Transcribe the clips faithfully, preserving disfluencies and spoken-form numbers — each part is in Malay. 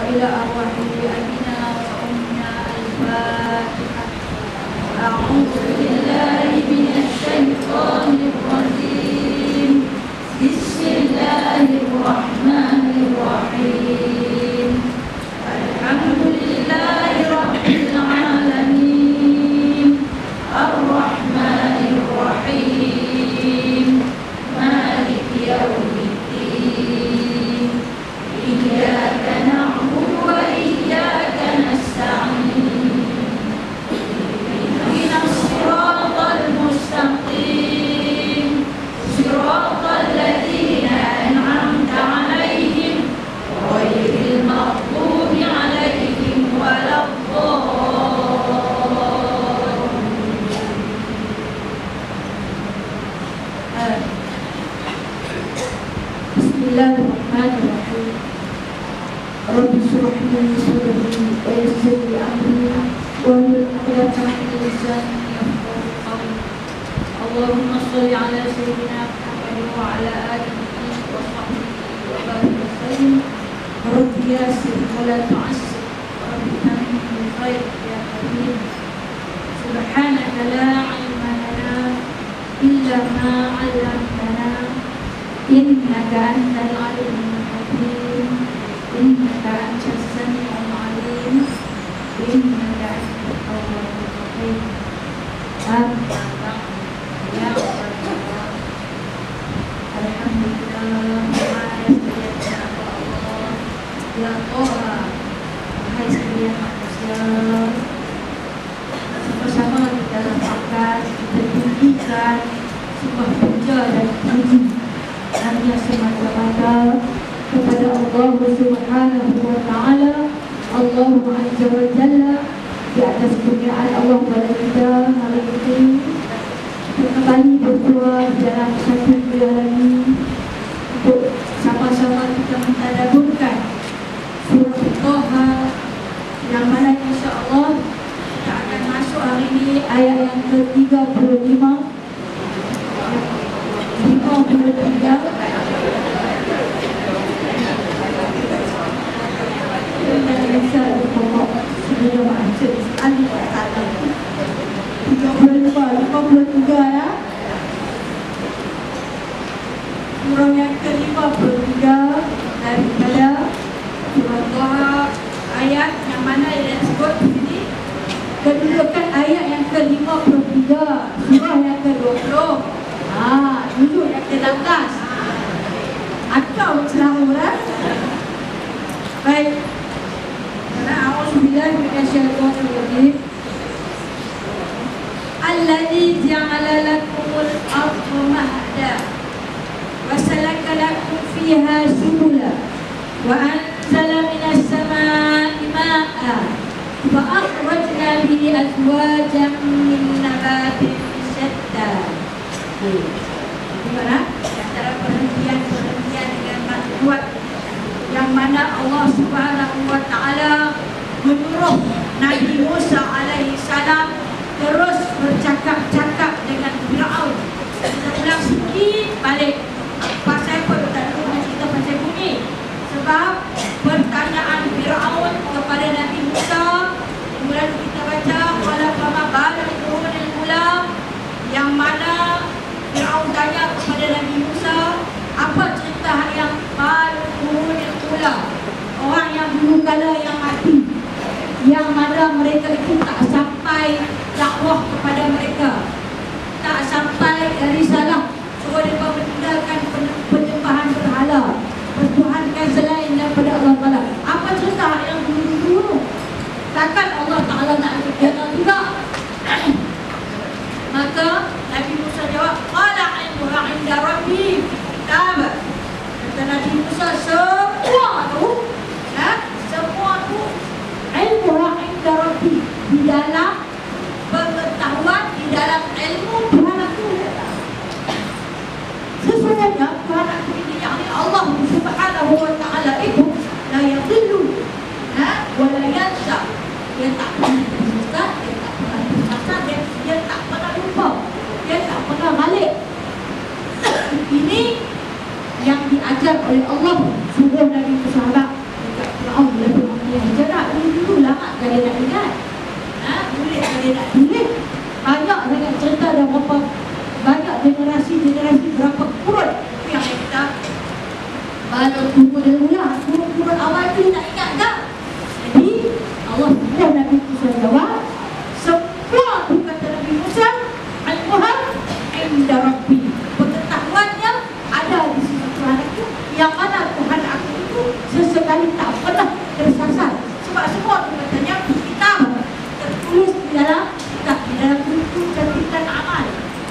وإلى أرواح أبينا وأمنا الفاتحة. أعوذ بالله من الشيطان الرجيم. بسم الله الرحمن الرحيم. الحمد لله رب العالمين الرحمن الرحيم مالك يوم الدين إياك نعبد وإياك نستعين اهدنا الصراط المستقيم صراط الذين أنعمت عليهم غير المغضوب عليهم ولا الضالين. بسم الله الرحمن الرحيم. رب اشرح لي صدري ويسر لي أمري واحلل عقدة من لساني يفقهوا قولي. اللهم صل على سيدنا محمد وعلى آله وصحبه وبارك وسلم. رب يسر ولا تعسر رب تمم بالخير يا كريم. سبحانك لا علم لنا إلا ما علمتنا إنك أنت العليم الحكيم إنك أنت السميع العليم إنك أنت التواب الرحيم. أما بعد يا الله الحمد لله Maha Esa Allah Ya Toha Maha sekalian manusia, sama-sama di dalam akad kita tinggikan sebuah puja dan puji hanya semata-mata kepada Allah Subhanahu wa Ta'ala, Allah Azza wa Jalla, di atas kurniaan Allah kepada kita hari ini. Kembali berdoa dalam satu bulan lagi untuk sama-sama kita mentadabburkan surah Toha, yang mana insya-Allah kita akan masuk hari ini ayat yang ke tiga puluh lima lima puluh tiga dan bisa dipokok sebelum macam sekali kata tiga puluh lima lima puluh tiga ya. Surah yang ke lima puluh tiga daripada surah Toha, ayat yang mana yang disebut di sini kedudukan ayat yang ke lima puluh tiga, surah yang ke dua puluh. Ah, duduk yang ke enam belas. Akal selalu lah. Baik. A'udzubillahi minasyaitonir rajim. Alladzi ja'ala lakumul arda mahda wa salaka lakum fiha subula wa anzala minas samaa'i ma'an fa akhrajna bihi azwajan min nabatin shatta. Bagaimana? Antara perhentian-perhentian dengan makhluk yang mana Allah Subhanahu wa Ta'ala menyuruh Nabi Musa alaihi salam terus bercakap-cakap dengan Firaun. Kita ulang sikit balik pasal apa tak tahu kita pasal bumi. Sebab pertanyaan Firaun kepada Nabi Musa, kemudian kita baca wala fama balu qurunil ula, yang mana Firaun tanya kepada Nabi Musa, apa cerita yang balu qurunil ula, orang yang dulu kala yang mati, yang mana mereka itu tak sampai dakwah kepada mereka, tak sampai risalah, suruh mereka meninggalkan penyembahan berhala, bertuhankan selain daripada Allah Ta'ala. Apa cerita yang dulu-dulu? Takkan Allah Ta'ala nak berkata juga? Maka Nabi Musa jawab, qala ilmuha inda rabbi kitab. Kata Nabi Musa, semua tu ha? semua tu ilmuha inda rabbi, di dalam pengetahuan, di dalam ilmu Tuhan aku. jumpa dengan ular, turun-turun awal tu tak ingat tak? Jadi Allah sudah Nabi Musa jawab, semua tu kata Nabi Musa, al-Quran inda Rabbi, pengetahuannya ada di sisi Tuhan aku, yang mana Tuhan aku itu sesekali tak pernah tersasar. Sebab semua tu katanya kita tertulis di dalam kitab, di dalam buku catatan amal.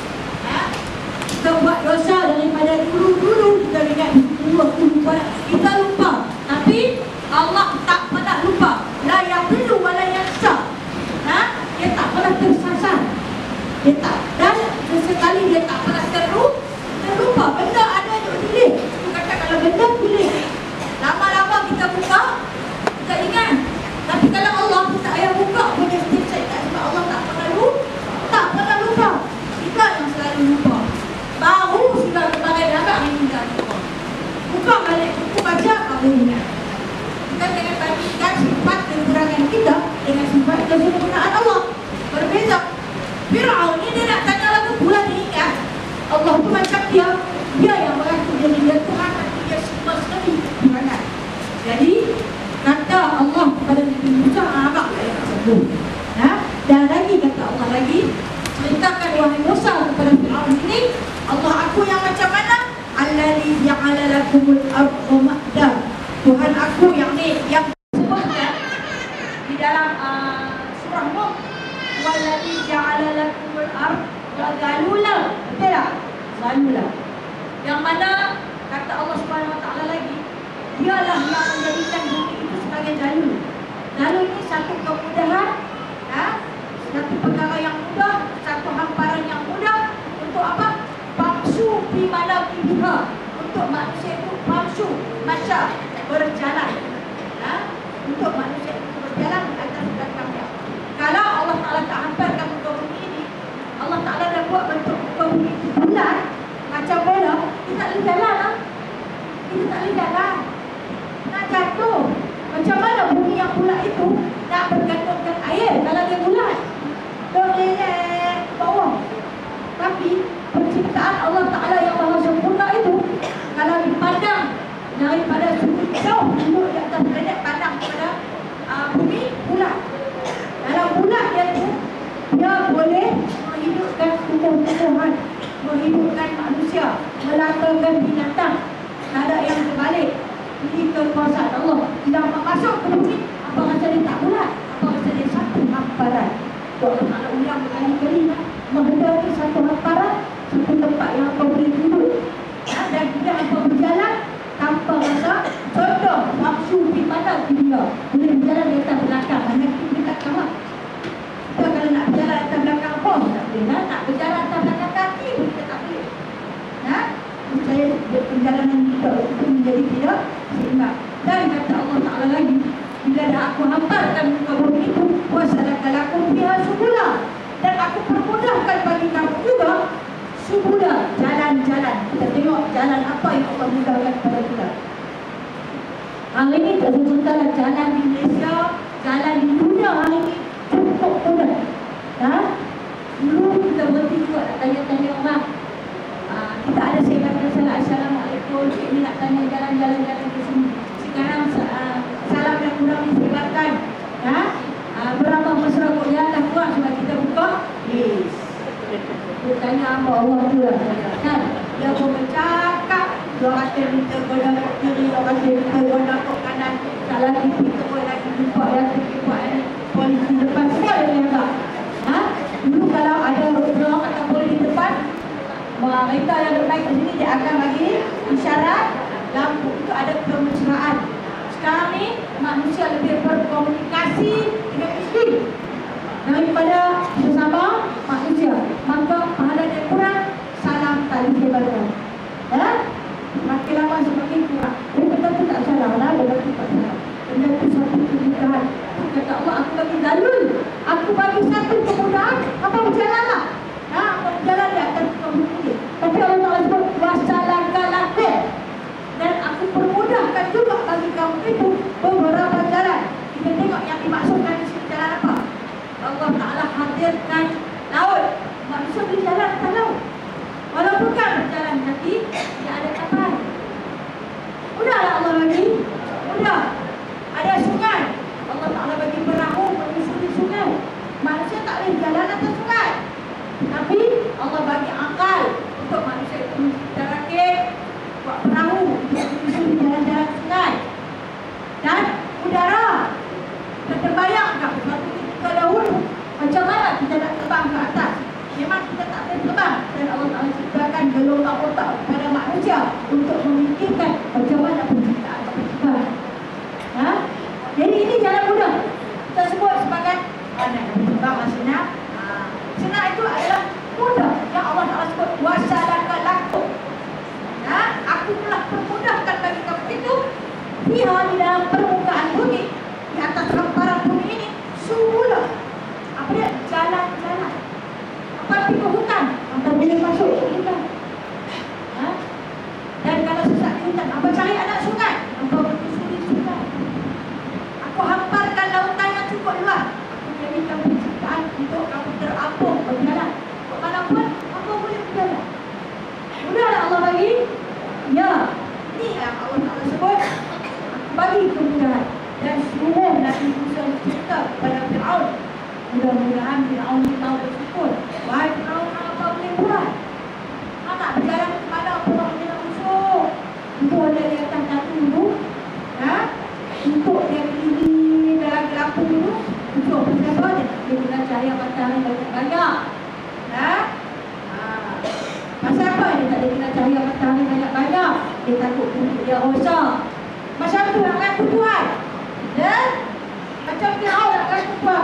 Ya? Kita buat dosa daripada dulu-dulu, kita ingat dulu aku lupa, kita lupa. Tapi Allah tak pernah lupa. La yadhillu wa la yansa. Ha? Dia tak pernah tersasar. Dia tak, dan sesekali dia tak pernah terlupa. Terlupa. Benda ada yang tulis. Dia kata kalau benda tulis, lama-lama kita buka, kita ingat. Tapi kalau Allah tak payah buka pun dia setiap ingat. Sebab Allah tak pernah lupa. Tak pernah lupa. Kita yang selalu lupa. Baru sudah kemarin agak hari ini tak lupa. Buka balik buku baca, baru ingat. Kita jangan bandingkan sifat kekurangan kita dengan sifat kesempurnaan Allah. Berbeza. Fir'aun ni dia nak tanya lagu pula dia ingat. Allah tu macam dia, dia yang mengaku jadi dia Tuhan, tapi dia semua sekali kekurangan. Jadi kata Allah kepada Nabi Musa, agak lah yang sebut. Ha? Dan lagi kata Allah lagi, ceritakan wahai Musa kepada Fir'aun ini, Allah aku yang macam mana? Allazi ja'ala lakumul ardha mahda. Tuhan aku yang ni yang disebutkan di dalam uh, surah Nuh, wallazi ja'ala lakumul ardha zalula. Betul tak? Zalula. Yang mana kata Allah Subhanahu Wa Taala lagi, dialah yang menjadikan bumi itu sebagai jalur. Jalur ini satu kemudahan, ha? Satu perkara yang mudah, satu hamparan yang mudah. Untuk apa? Paksu di mana biha, untuk manusia itu paksu masa berjalan, ha? Untuk manusia itu berjalan di atas belakangnya. Kalau Allah Taala tak hamparkan muka bumi ini, Allah Taala dah buat bentuk muka bumi itu bulat macam bola, kita tak boleh jalan lah. Kita tak boleh jalan, nak jatuh. Macam mana bumi yang bulat itu nak bergantungkan air kalau dia bulat? Terleleh bawah. Tapi penciptaan Allah Ta'ala yang maha sempurna itu, kalau dipandang daripada sudut jauh, duduk di atas planet, pandang kepada uh, bumi bulat. Dalam bulat dia itu, dia boleh menghidupkan tumbuh-tumbuhan, menghidupkan manusia, melatakan binatang. Tak ada yang terbalik. Ini kekuasaan Allah. Bila masuk ke bumi, apa rasa dia tak bulat? Apa rasa dia satu hamparan? Allah Ta'ala ulang berkali-kali, menghendaki satu hamparan, satu tempat yang apa boleh duduk, ha? Dan juga apa berjalan tanpa rasa. Contoh, nafsu di mana dia boleh berjalan di atas belakang, hanya kita tak kawan. Kita kalau nak berjalan di atas belakang apa? Tak boleh lah. Nak berjalan di atas belakang kaki pun kita tak boleh. Ha? Saya perjalanan kita itu menjadi tidak seimbang. Dan kata Allah Ta'ala lagi, bila dah aku hamparkan muka bumi itu, wasalakalakum biha subula, dan aku permudahkan bagi kamu juga subula, jalan-jalan. Kita tengok jalan apa yang Allah mudahkan kepada kita. Hari ini tak sebenarnya jalan di Malaysia, jalan di dunia hari ini cukup mudah. Ha? Dulu kita berhenti juga nak tanya-tanya orang. Uh, kita ada sebatan salam, Assalamualaikum, ini nak tanya jalan-jalan-jalan ke sini. Sekarang uh, salam yang kurang disebarkan. Ha? Uh, berapa mesra kuliah dah kuat sebab kita buka. Yes. Dia tanya apa Allah tu lah. Kan? Dia pun bercakap. Dia kata minta goda ke kiri, dia kata minta goda ke kanan. Tak lagi kita pun lagi jumpa yang terkibat ni. Polisi depan semua dia tembak. Ha? Dulu kalau ada orang atau polisi di depan, mereka yang naik ke sini dia akan bagi isyarat lampu itu ada kemesraan. Sekarang ni manusia lebih berkomunikasi dengan isteri daripada sesama manusia. Maka pahala dia kurang, salam tak disebarkan. Ya? Makin lama semakin kurang. Dia kata tu tak salah lah, dia kata tak salah. Benda tu satu kemudahan. Kata Allah, aku bagi dalil, aku bagi satu kemudahan, apa berjalanlah. Ha, apa berjalan di atas kaum ini. Tapi Allah Ta'ala sebut wasalaka dalam permukaan bumi, di atas hamparan bumi ini, semula apa dia? Jalan-jalan. Apa pergi ke hutan? Apa boleh masuk ke hutan? Ha? Dan kalau sesat di hutan, apa cari anak sungai? Apa berkusuri sungai? Aku hamparkan lautan yang cukup luas. Aku jadikan penciptaan untuk kamu terapung berjalan. Kok mana pun, apa boleh berjalan? Mudah tak Allah bagi? Ya. Ini yang Allah Ta'ala sebut. Aku bagi kemudahan. Dan seluruh Nabi Musa cerita kepada Fir'aun. Mudah-mudahan Fir'aun ini tahu bersyukur. Wahai Fir'aun, apa boleh buat? Ha, nak berjalan ke mana orang dia nak musuh? Untuk ada di atas datu dulu. Ha? Untuk dia berdiri dalam gelapung dulu. Untuk berapa? Dia tak boleh guna cahaya matahari banyak-banyak. Ha? Ha. Pasal apa dia tak boleh guna cahaya matahari banyak-banyak? Dia takut kulit dia rosak. Macam tu nak ngaku Tuhan. Ya? Macam Fir'aun nak ngaku Tuhan.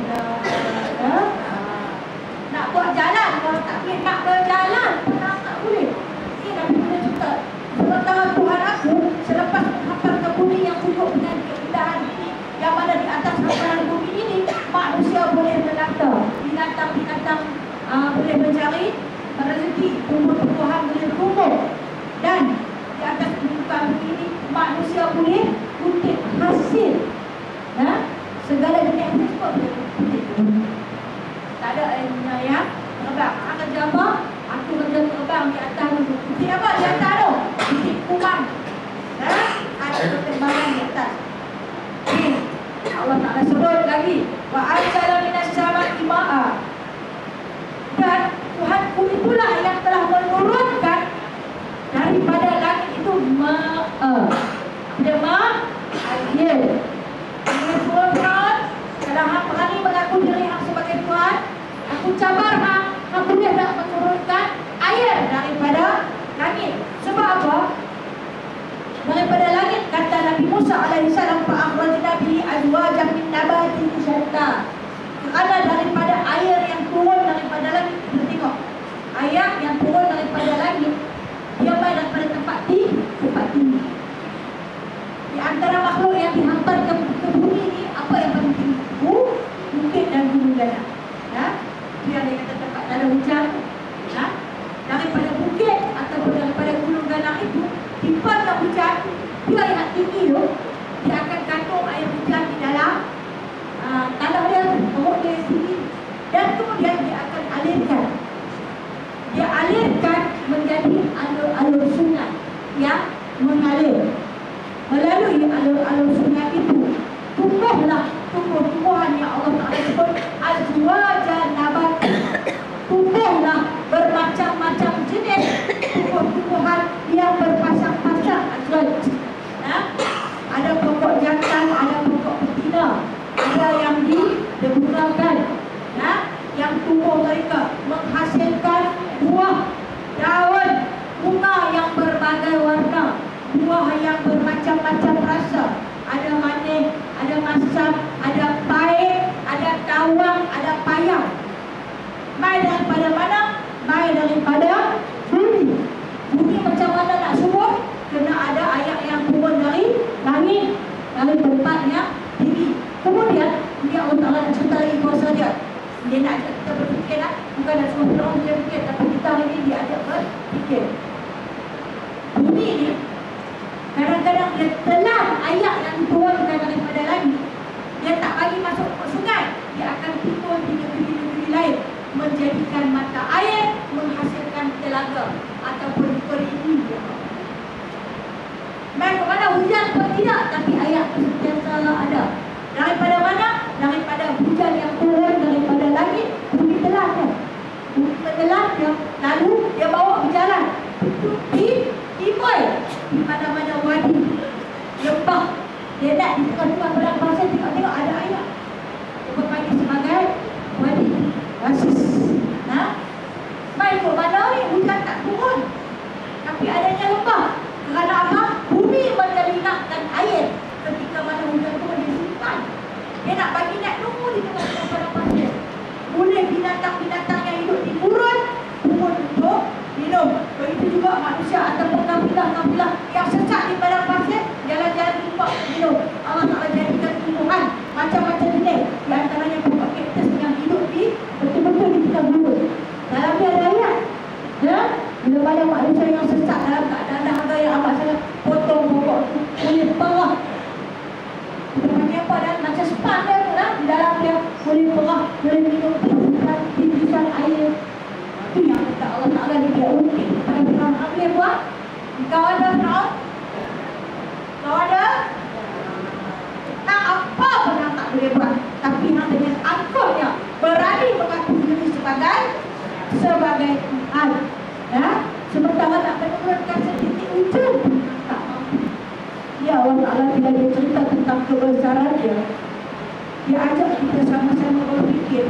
Ha? Nak buat jalan, kalau tak boleh nak berjalan, pernah tak boleh. Ini Nabi Musa cerita. Sementara Tuhan aku, selepas menghamparkan bumi yang cukup dengan keindahan ini, yang mana di atas hamparan bumi ini, manusia boleh melata, binatang-binatang uh, boleh mencari rezeki, tumbuh-tumbuhan boleh bertumbuh, dan di atas permukaan bumi ini, manusia boleh kutip hasil. Ha? Segala dunia itu sebab boleh kutip. Tak ada uh, yang terbang. Aku kerja apa? Aku kerja terbang di atas tu. Kutip apa di atas tu? Kutip kuman. Ha? Ada keterbangan di atas. Okay. Allah Ta'ala sebut lagi. Wa anzala minas sama'i ma'a. Dan Tuhanku itulah yang telah menurunkan daripada langit itu ma'a. Ada ma' air. Dengan surah Fir'aun, kalau hang berani mengaku diri hang sebagai Tuhan, aku cabar hang, hang boleh tak menurunkan air daripada langit. Sebab apa? Daripada langit, kata Nabi Musa alaihi salam, fa'akhrajna bihi azwajan min nabatin syatta. Kerana daripada air yang turun daripada langit, kita tengok air yang turun daripada langit, dia main daripada tempat tinggi, tempat tinggi. Di antara makhluk yang dihantar ke, ke bumi ini, apa yang paling tinggi? Bu, bukit dan gunung gana. Ya? Itu yang dia kata tempat tak ada hujan. Ya? Daripada bukit ataupun daripada gunung gana itu, timpanya hujan, dia yang tinggi tu, dia akan kandung air hujan di dalam uh, tanah dia, perut dia tinggi. Dan kemudian dia akan alirkan. Dia alirkan menjadi alur-alur sungai yang mengalir. Melalui alur-alur sungai itu, tumbuhlah tumbuh-tumbuhan yang Allah Ta'ala sebut azwajan nabat. Tumbuhlah bermacam-macam jenis tumbuh-tumbuhan yang berpasang-pasang azwaj. Nah, ada pokok jantan, ada pokok betina, ada yang digunakan, nah, yang tumbuh mereka menghasilkan buah, daun, bunga yang berbagai warna, buah yang bermacam-macam rasa. Ada manis, ada masam, ada pahit, ada tawang, ada payang. Mai daripada mana? Mai daripada bumi. Bumi macam mana nak subur? Kena ada ayat yang turun dari langit, dari tempat yang tinggi. Kemudian dia Allah Ta'ala nak cerita lagi kuasa dia. Dia nak ajak kita berfikir lah. Bukan nak suruh orang dia fikir, tapi kita hari ini dia ajak berfikir. Bumi ni kadang-kadang dia telan ayat yang diturunkan daripada langit. Dia tak bagi masuk ke sungai. Dia akan timbul di negeri-negeri lain, menjadikan mata air, menghasilkan telaga ataupun perigi. Main ke mana hujan pun tidak, tapi ayat itu sentiasa ada. Daripada mana? Daripada hujan yang turun daripada langit. Bumi telan dia. Bumi telan dia, lalu dia bawa berjalan di timur, di mana-mana wadi, lembah. Dia nak di tengah-tengah padang pasir, tengok-tengok ada ayat. Dia berpanggil sebagai wadi Oasis. Nah, main ke mana ni hujan tak turun, tapi adanya lembah. Kerana apa? Bumi menyerinakkan air. Ketika mana hujan turun, dia simpan. Dia nak bagi nak tunggu di tengah-tengah padang pasir. Boleh binatang-binatang yang hidup di gurun turun untuk minum. Begitu juga manusia ataupun kafilah-kafilah yang sesat di padang pasir, jalan-jalan lupa minum. boleh minum titisan, titisan air. Itu yang kata Allah Ta'ala dia ukir. Pada Fir'aun, apa boleh buat? Kau ada Fir'aun? Kau ada? Tak apa pun yang tak boleh buat. Tapi yang dengan angkutnya berani mengaku diri sebagai sebagai Tuhan. Ya? Sementara tak menurunkan setitik ujung tak mampu. Ya Allah Ta'ala bila dia cerita tentang kebesaran dia, dia ajak kita sama-sama berfikir.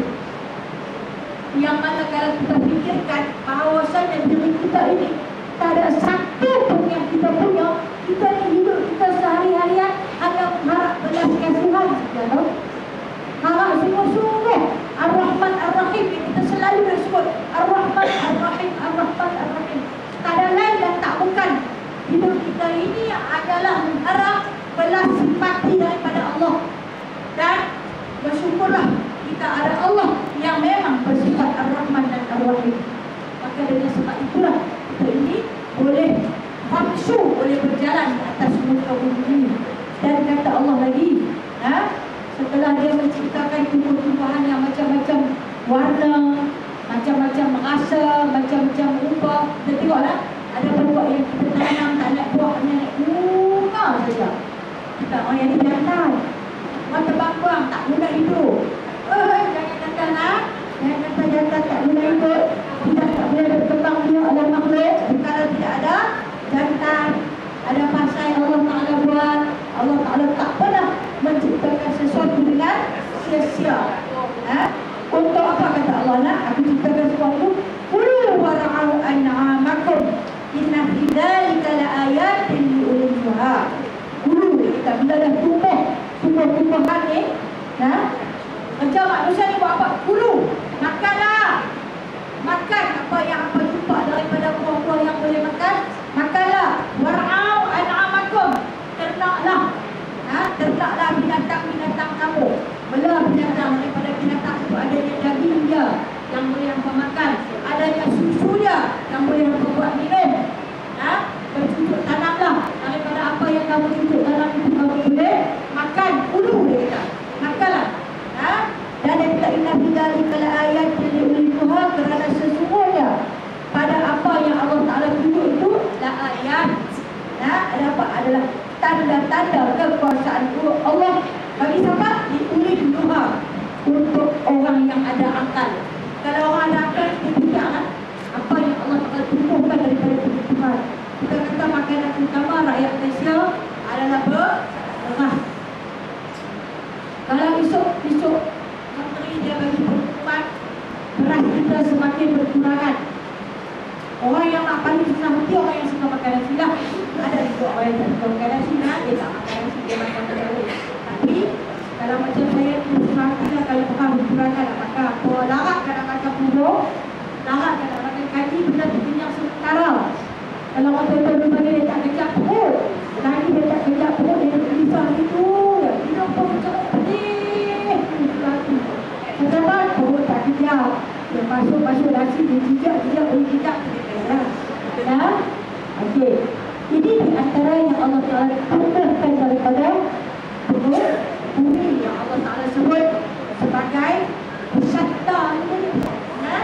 Yang mana kalau kita fikirkan bahawasanya diri kita ini tak ada satu pun yang kita punya, kita ni hidup kita sehari-harian hanya mengharap belas kasihan saja. Harap sungguh-sungguh Ar-Rahman Ar-Rahim, kita selalu nak sebut Ar-Rahman Ar-Rahim, Ar-Rahman Ar-Rahim. Tak ada lain dan tak bukan. Hidup kita ini adalah mengharap belas simpati daripada Allah. Dan bersyukurlah kita ada Allah yang memang bersifat Ar-Rahman dan Ar-Rahim. Maka dengan sebab itulah kita ini boleh famsu, boleh berjalan di atas muka bumi ini. Dan kata Allah lagi, ha? Setelah dia menciptakan tumbuh-tumbuhan yang macam-macam warna, macam-macam rasa, macam-macam rupa. Kita tengoklah, ada buah yang kita tanam tak nak buah, hanya nak bunga saja. Kita orang yang jantan, orang terbang tak guna hidup. Eh, jangan jantan lah. Jangan kata jantan tak guna hidup. Kita tak boleh berkembang dia adalah makhluk. Kalau tidak ada jantan, ada masa yang Allah Ta'ala buat. Allah Ta'ala tak pernah menciptakan sesuatu dengan sia-sia. Ha? Untuk apa kata Allah nak? Aku ciptakan sesuatu. Kulu wara'au an'amakum inna fi dzalika laayatin liulil nuha. Kulu kita bila dah tumbuh, tumbuh-tumbuhan ni, nah, macam manusia ni buat apa? Kulu, makanlah. Makan apa yang apa jumpa daripada buah-buah yang boleh makan, makanlah. Wara'au an'amakum, ternaklah. Ha? Ternaklah binatang-binatang kamu. Belah binatang daripada binatang itu adanya daging dia yang boleh hampa makan, adanya susu dia yang boleh hampa buat minum. Ha? Bercucuk tanamlah daripada apa yang kamu cucuk tanam itu kamu boleh makan. Ulu dia kata, makanlah. Ha? Dan dia kata inna fi dzalika laayatin liulil nuha, kerana sesungguhnya pada apa yang Allah Ta'ala tunjuk itu la ayat. Ha? Ada apa? Adalah tanda-tanda kekuasaan Allah bagi siapa? Liulil nuha, untuk orang yang ada akal. Kalau orang ada akal, kita tidak kan? Apa yang Allah Ta'ala tumbuhkan daripada Tuhan. Kita kata makanan utama rakyat Malaysia adalah beras. Kalau esok-esok menteri dia bagi pengumuman, beras kita semakin berkurangan. Orang yang nak paling susah hati, orang yang suka makan nasi lah. Ada juga orang yang tak suka makan nasi lah, dia tak makan nasi, dia makan nasi. Tapi kalau macam saya susah hati lah, kalau beras berkurangan nak makan apa, larat kan nak makan puluh, larat kan nak makan kaji, benda tu kenyang sementara. Kalau orang tua-tua bagi dia tak kejap perut, lagi dia tak kejap perut, dia duduk risau gitu, dia pun macam pedih. Kenapa? Perut tak kejap. Dia masuk-masuk nasi, dia jijak-jijak, dia jijak. Ya? Okey. Ini di antara yang Allah Ta'ala tumbuhkan daripada perut bumi yang Allah Ta'ala sebut sebagai bersyatta. Ya?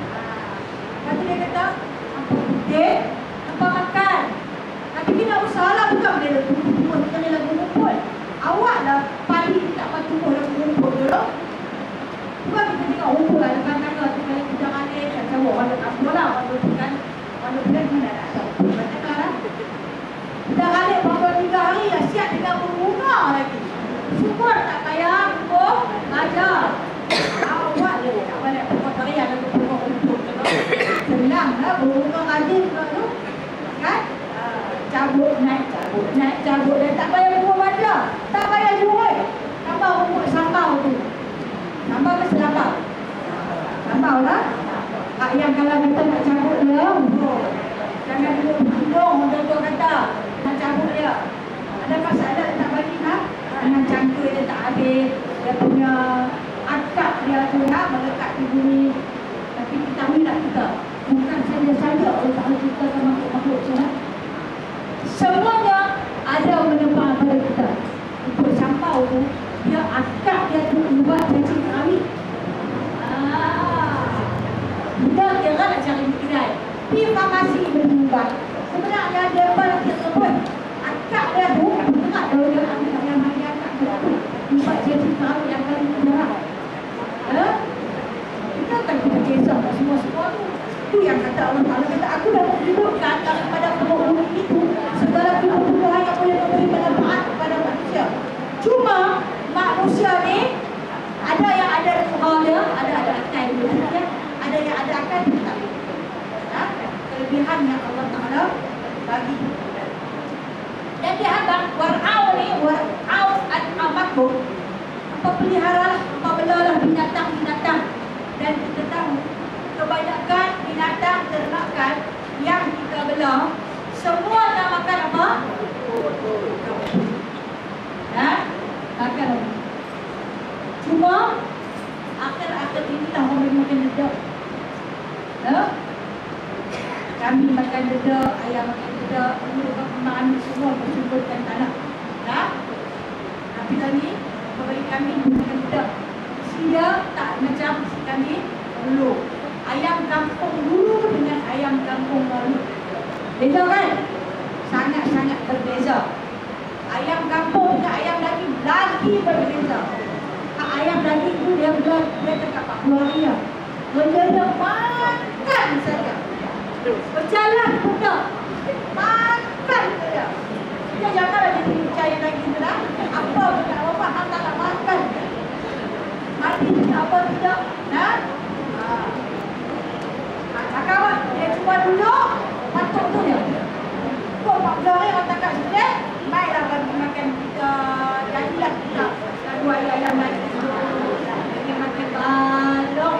Kata dia kata, apa putih, apa makan. Tapi kita usahalah bukan boleh tumbuh-tumbuh, kita ni lagu rumput. Awak dah pagi tak apa tumbuh lagu rumput dulu. Bukan kita tengok rumput lah depan tangga tu, kalau kita alik, macam orang tak tahu lah, orang bukan, orang bukan mana tak tahu. Macam lah. Kita alik berapa tiga hari lah, siap dengan berbunga lagi. Syukur tak payah, rumput, ajar. Awak je tak balik pokok tarian atau pokok rumput. Senang lah, berbunga rajin tu. Kan? Cabut, naik, cabut, naik, cabut. Dan tak payah buat baca, tak payah jual. Tambah rumput sambal tu. Sambal ke selambal? Sambal lah. Hak yang kalau kita nak cabut dia, oh, jangan duduk hidung, orang tua kata nak cabut dia. Ada masalah dia tak bagi tak? Dengan cangkul dia tak habis, dia punya akak dia tu nak melekat di bumi. Tapi ketahuilah kita, bukan saja-saja Allah Ta'ala ciptakan makhluk-makhluk sana. Semuanya ada menempah pada kita. Untuk sampau tu, dia akak dia tu buat cacing kerawi. kemudahan yang Allah Ta'ala bagi. Dan dia abang war'au ni, war'au an-amakum, apa peliharalah, apa belalah binatang-binatang. Dan kita tahu kebanyakan binatang ternakan yang kita bela semua nak makan apa? Ha? Makan apa? Cuma akhir-akhir inilah orang makan dedak. Ha? Kami makan dedak, ayam makan dedak, orang pemain semua bersumberkan tanah. Ha? Tapi lagi bagi kami makan dedak. Dia tak macam si kami dulu. Ayam kampung dulu dengan ayam kampung baru. Beza kan? Sangat-sangat berbeza. Ayam kampung dengan ayam daging lagi berbeza. Ayam daging tu dia dia dia cakap empat puluh hari lah. Benda dia makan saja. Berjalan pun tak. Makan saja. Dia janganlah jadi percaya lagi tu lah. Apa pun nak apa, hang tak nak makan. Mati apa tidak. Nah. Kawan, dia cuma duduk, patung tu dia. Kau empat puluh hari orang tak kat sini, baiklah bagi makan kita, jadilah kita dua ayam lagi. Bagi makan balok.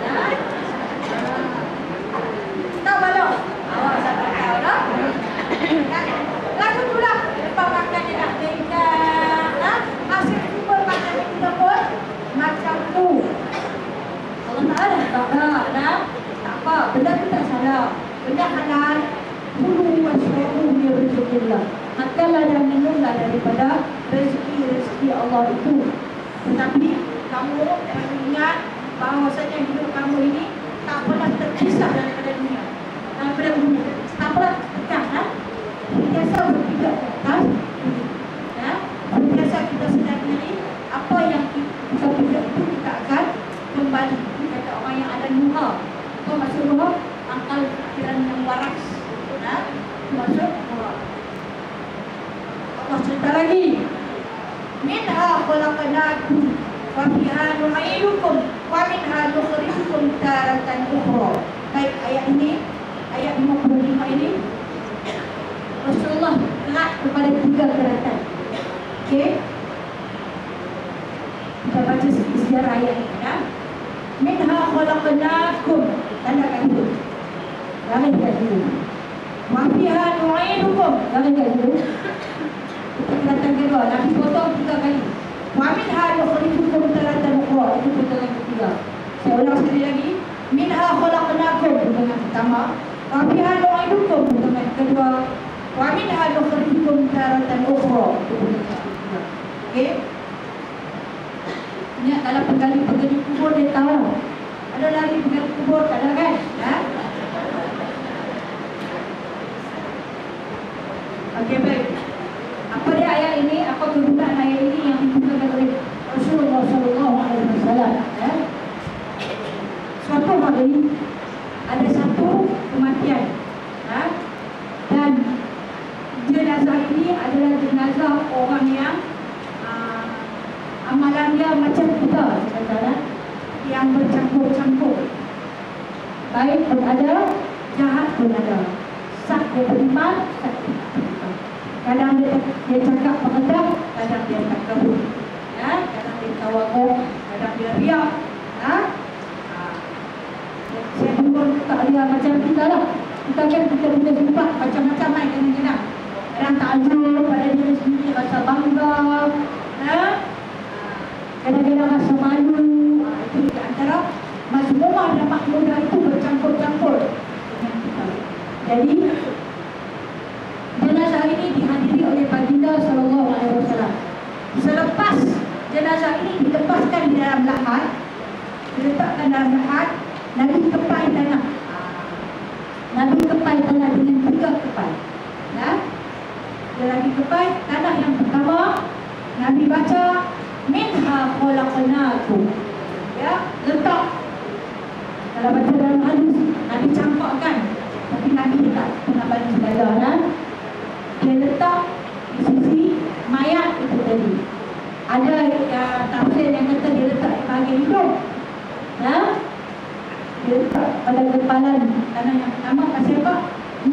Tahu balok? Awak sampai tahu dah. Lagu tu lah, lepas makan dia dah tinggal. Hasil cuba makan kita pun macam tu. Allah Ta'ala tak nak, dah. Apa? Benda tu tak salah. Benda halal. Kulu wasrabu bi rizqillah. Makanlah dan minumlah daripada rezeki-rezeki Allah itu. Tetapi kamu perlu ingat bahawasanya hidup kamu ini tak pernah terpisah daripada dunia, daripada bumi. Tak pernah tekan, ha? Biasa berpijak ke atas, ya? Biasa kita sedar diri apa yang kita pijak itu kita akan kembali. Kata orang yang ada nuha. Apa maksud nuha? Akal fikiran yang waras. Nah, maksud nuha. Allah cerita lagi. Minha khalaqnakum wa fiha nu'idukum wa minha nukhrijukum taratan ukhra. Baik, ayat ini, ayat lima puluh lima ini Rasulullah gerak kepada tiga keratan. Okey. Kita baca sikit sejarah ayat ini, ya. Minha khalaqnakum, tanda kat situ. Garis kat situ. Wa fiha nu'idukum, garis kat situ. Keratan kedua, Nabi potong tiga kali. Wa minha nukhrijukum taratan ukhra, itu potongan ketiga. Saya ulang sekali lagi. Minha khalaqnakum, potongan pertama. Wa fiha nu'idukum, potongan kedua. Wa minha nukhrijukum taratan ukhra, itu potongan ketiga. Okey. Ingat kalau penggali-penggali kubur dia tahu. Ada lagi penggali kubur, tak ada kan? Ha? Okey, baik. Apa dia ayat ini? Apa kedudukan ayat ini yang dibukakan oleh Rasulullah sallallahu alaihi wasallam? Ya? Suatu hari ada satu kematian, ha? Dan jenazah ini adalah jenazah orang yang uh, amalan dia macam kita, katakanlah, yang bercampur-campur. Baik pun ada, jahat pun ada. Sak dia beriman, sak dia beriman. Kadang dia, dia cakap pengedah, kadang dia tak kabur, ya? Kadang dia tawakuf, kadang dia riak, ha? Ha. Saya dulu tak riak macam kita lah. Kita kan kita boleh jumpa macam-macam kan kadang-kadang. Kadang takjub pada diri sendiri, rasa bangga, ha? Kadang-kadang rasa malu. Ha, itu di antara mazmumah dan makmudah itu bercampur-campur. Jadi jenazah ini dihadiri oleh baginda sallallahu alaihi wasallam. Selepas jenazah ini dilepaskan di dalam lahat, diletakkan dalam lahat, Nabi kepai tanah. Nabi kepai tanah dengan tiga kepai. Ya. Dia lagi kepai tanah yang pertama, Nabi baca minha khalaqnakum. Ya, letak. Kalau baca dalam hadis, Nabi campakkan. Tapi Nabi tak pernah bagi dada, kan? Dia letak di sisi mayat itu tadi. Ada ya, tafsir yang kata dia letak di bahagian hidung, ya? Dia letak pada kepalan tanah yang pertama. Pasal apa?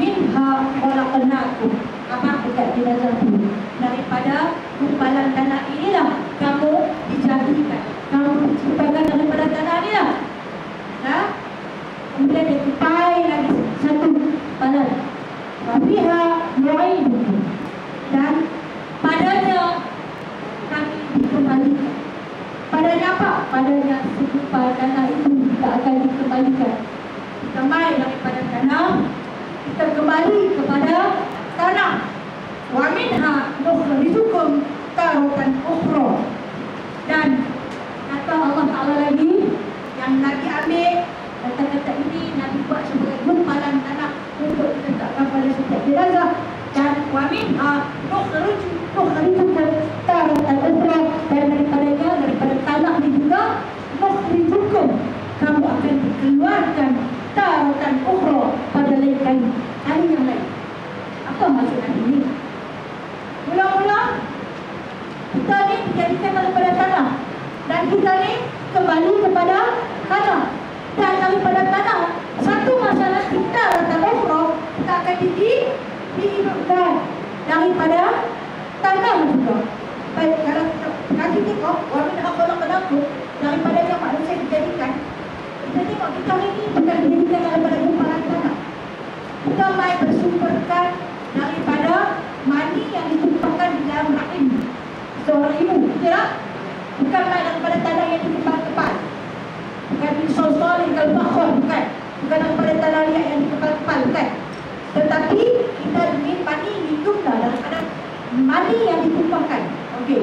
khalaqnakum, apa dekat jenazah itu, daripada gumpalan tanah inilah kamu dijadikan, kamu diciptakan daripada tanah inilah. Nah, kemudian ditupai lagi satu palan, wafiha nu'idukum, dan padanya kami dikembalikan. Padanya apa? Padanya segumpal tanah itu kita akan dikembalikan. Kita mai daripada tanah, kita kembali kepada tanah. Wa minha nukhrijukum taratan ukhra. Dan kata Allah Ta'ala lagi, yang Nabi ambil kata-kata ini, Nabi buat sebagai gumpalan tanah untuk diletakkan pada setiap jenazah. Dan wa minha nukhrijukum taratan ukhra, dan daripadanya, daripada tanah ini juga, nukhrijukum, kamu akan dikeluarkan taratan ukhra, pada lain kali, kali yang lain. Apa maksud ini? Mula-mula kita ni dijadikan daripada tanah, dan kita ni kembali kepada tanah, dan daripada tanah satu masalah kita taratan ukhra, kita akan di dihidupkan daripada tanah juga. Baik, kalau kita kasih tengok wa min khalaqnakum, daripada yang manusia dijadikan, kita tengok kita ini bukan dijadikan daripada gumpalan tanah. Kita mai bersumberkan daripada mani yang ditumpahkan di dalam rahim seorang ibu, betul tak? Bukan mai daripada tanah yang dikepal-kepal, bukan disolsolin kalbakhor, bukan bukan daripada tanah liat yang dikepal-kepal, bukan. Tetapi kita ini mani hiduplah daripada mani yang ditumpahkan. Okey,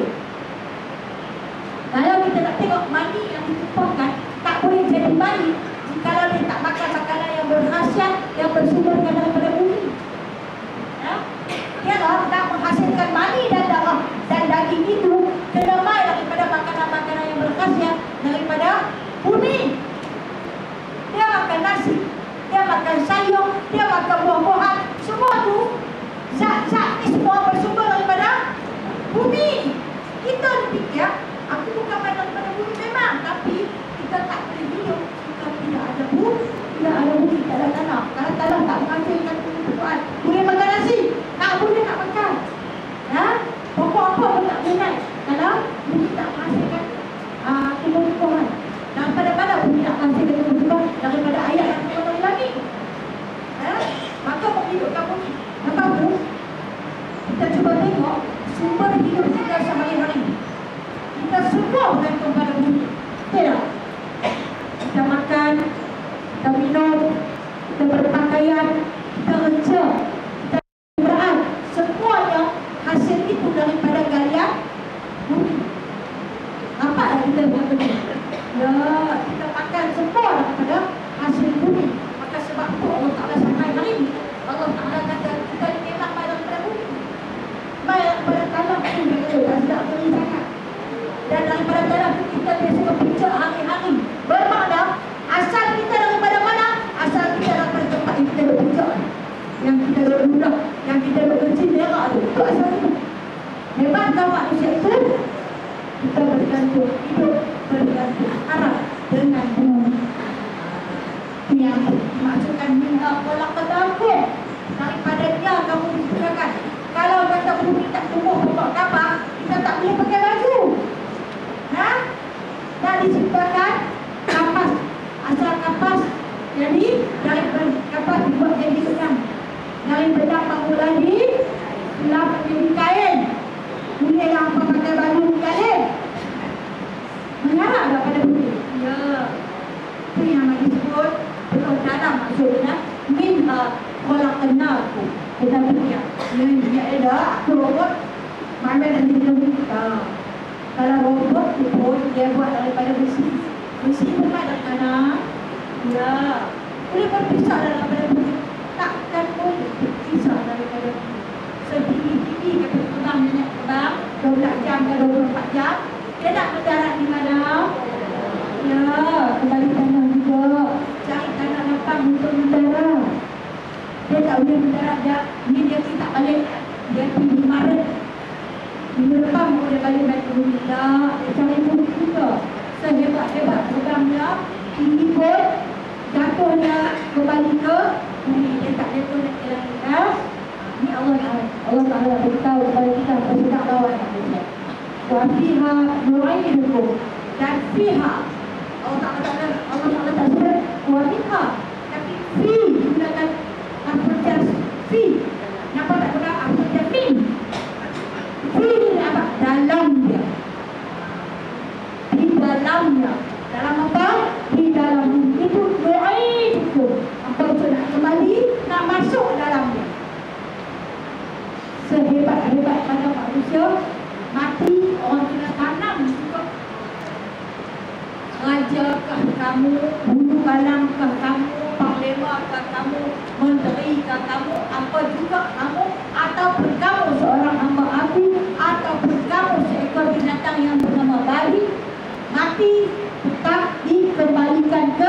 kalau kita nak tengok mani yang ditumpahkan, tak boleh jadi mani kalau dia tak makan makanan yang berkhasiat, yang bersumberkan daripada bumi. Ya? Dia lah nak menghasilkan mani dan darah dan daging itu kena mai daripada makanan-makanan yang berkhasiat daripada bumi. Dia makan nasi, dia makan sayur, dia makan buah-buahan, semua tu zat-zat ni semua bersumber daripada bumi. Kita fikir aku bukan main daripada bumi memang, tapi kita tak boleh hidup jika tidak ada bumi, tidak ada bumi, tak ada tanah. Kalau tanah tak menghasilkan tumbuhan, boleh makan nasi, tak boleh nak makan. Ha? Pokok apa pun tak boleh naik kalau bumi tak menghasilkan uh, tumbuhan. Daripada mana bumi tak menghasilkan tumbuhan? Daripada air yang turun dari langit. Ha? Maka menghidupkan bumi. Apa tu? Kita cuba tengok sumber hidup kita sehari-hari. Kita semua bergantung pada bumi. Tidak? Kita makan, kita minum, kita berpakaian, kita kerja, kita berat, semuanya hasil itu daripada galian bumi. Nampak tak kita buat benda? Ya, kita makan semua daripada hasil bumi. Maka sebab itu Allah Ta'ala sampai hari ini, Allah Ta'ala kata kita ni memang mai daripada bumi, mai daripada tanah tu, kita tidak beri sangat. Dan daripada tanah tu kita biasa berpijak hari-hari. Bermakna asal kita daripada mana? Asal kita daripada tempat yang kita berpijak, yang kita berludah, yang kita berkecil merah tu. Itu asal itu. Hebatkah manusia itu? Kita bergantung hidup, bergantung arah dengan bumi. Yang dimaksudkan minha khalaqnakum, daripada dia kamu diciptakan. Kalau kata bumi tak tumbuh pokok kapak, kita tak boleh pakai baju. Ha? Dah diciptakan kapas, asal kapas. Jadi dari kapas dibuat jadi benang, dari benang bangun lagi lap menjadi kain. Boleh yang pakai baju kain mengarah daripada bumi. Ya, itu yang disebut betul dalam maksudnya minha khalaqnakum. Kita fikir ini dia ada robot mana nanti kita kita. Kalau robot itu dia buat daripada besi, besi bukan dari tanah. Ya, boleh berpisah daripada bumi, takkan boleh berpisah daripada bumi. Setinggi-tinggi kata terbang dia nak terbang dua belas jam ke dua puluh empat jam, dia nak mendarat di mana? Ya, kembali tanah juga. Cari tanah lapang untuk mendarat. Dia tak boleh mendarat dia, ni dia tak balik. Dia pergi Maret. Minggu depan mau dia balik balik ke bumi. Tak, dia cari bumi juga. Sehebat-hebat programnya, tinggi pun jatuhnya kembali ke bumi. Dia tak jatuh nak ke langit. Ya, ini Allah Allah Taala beritahu kepada kita tentang lawan kita. Wa fiha nu'idukum, dan fiha Allah Taala Allah Taala tak sebut wa fiha, tapi fi gunakan artikel fi. Kenapa tak guna artikel fi? Fi ni apa? Dalam dia. Di dalamnya. Dalam apa? Di dalam itu nu'idukum. Apa itu nak kembali, nak masuk dalamnya. Sehebat-hebat pada manusia, mati orang kena tanam juga. Rajakah kamu, bulu balangkah kamu, panglemakah kamu, menterikah kamu, apa juga kamu, ataupun kamu seorang hamba api, ataupun kamu seekor binatang yang bernama babi, mati tetap dikembalikan ke